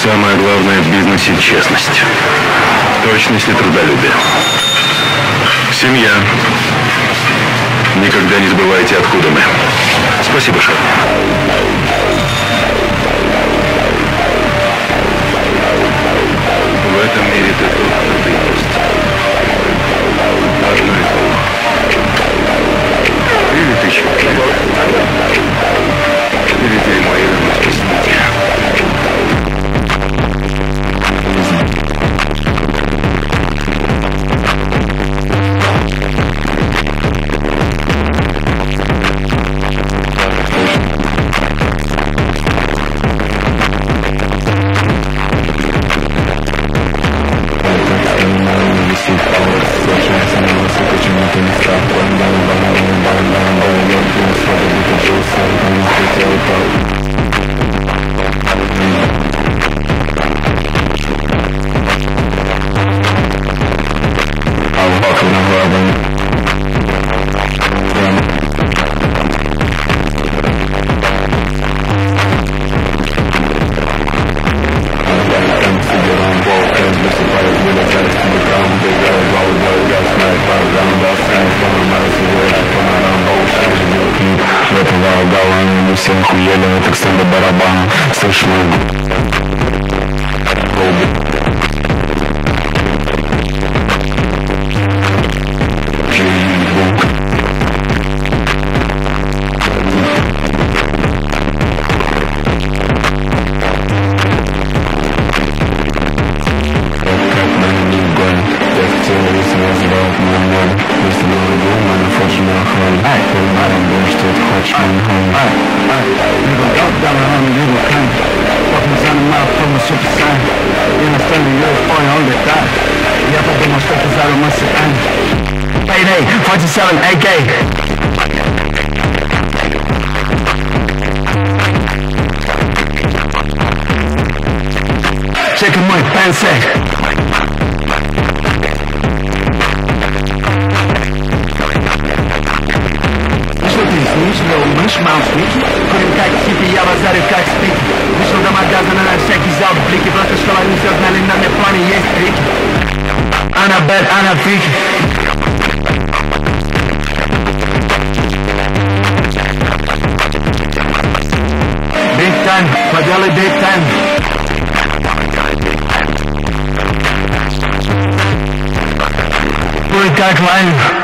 Самое главное в бизнесе — честность, точность и трудолюбие. Семья. Никогда не забывайте, откуда мы. Спасибо, шеф. В этом мире ты тот, кто ты есть. Важно это. Или ты счастлив. Или дерьмо и размышления. Все охуели, так ставлю барабан, слышно. Payday, 47 AK. Check мой пенсек. Что ты снишь, мышь, маус, Микки? Курим как хиппи, я базарю как спики. Вышел до магазина на всякий залп блики. Просто что они все знали, на мне плане есть трики. Она бэд, она фрики. Big time, поделай big time. Ой, как лайн.